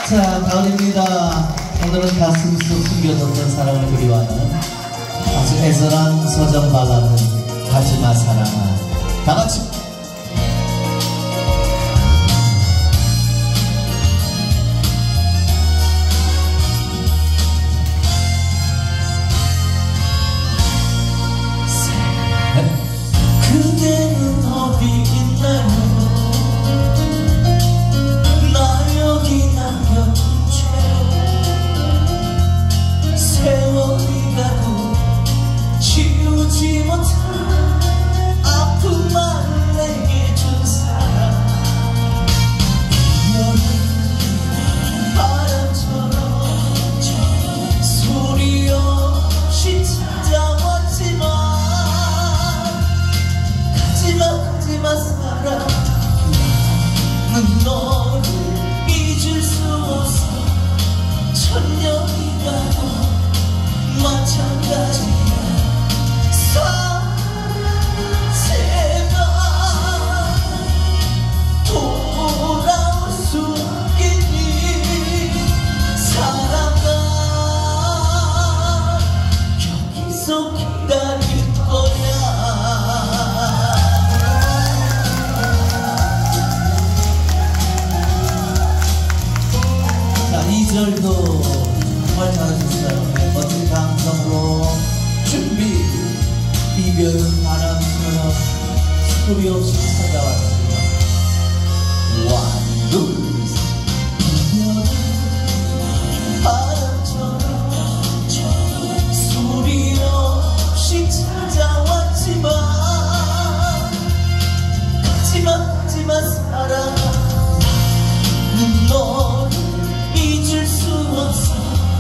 자, 가을입니다. 오늘은 가슴 속 숨겨뒀던 사랑을 그리워하는 아주 애절한 소정 발라드 가지마 사랑아. 다 같이. 그대는 어디 있나요? 나 여기 남겨둔 채 세월이 가도 지우지 못한 아픔만 내게 준 사람. 여름 바람처럼 소리 없이 찾아왔지만 가지마 사랑, 나는 너를 잊을 수 없어. 천년이 가도 마찬가지야. 사랑아 제발 돌아올 수 없겠니? 사랑아 여기서 기다릴 거야. 이 절도 정말 잘하셨어요. 네, 멋진 감성으로 준비. 이별은 바람처럼 소리 없이 찾아왔지만 One, two, 이별은 바람처럼 소리 없이 찾아왔지만 가지마 사랑아, 나는 너를 잊을 수 없어.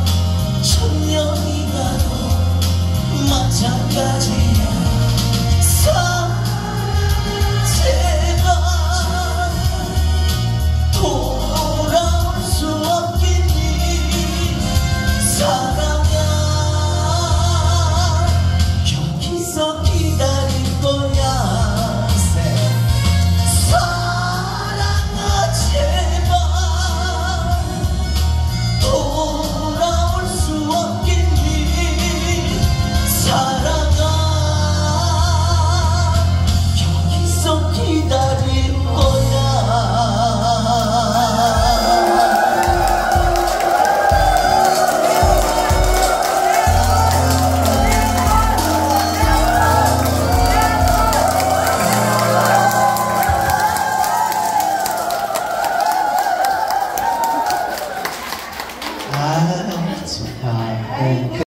천년이 가도 마찬가지야. 사랑아 제발 돌아올 수 없겠니? 사랑아 여기서 기다릴 거야. 사랑아 제발 돌아올 수 없겠니? 사랑아 여기서 기다릴 거야. 아, 좋다. 네.